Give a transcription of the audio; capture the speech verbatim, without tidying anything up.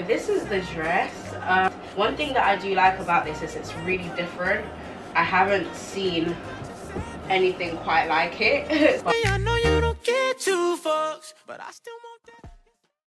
This is the dress. Um, one thing that I do like about this is it's really different. I haven't seen anything quite like it. I know you don't get two fucks, but I still want that.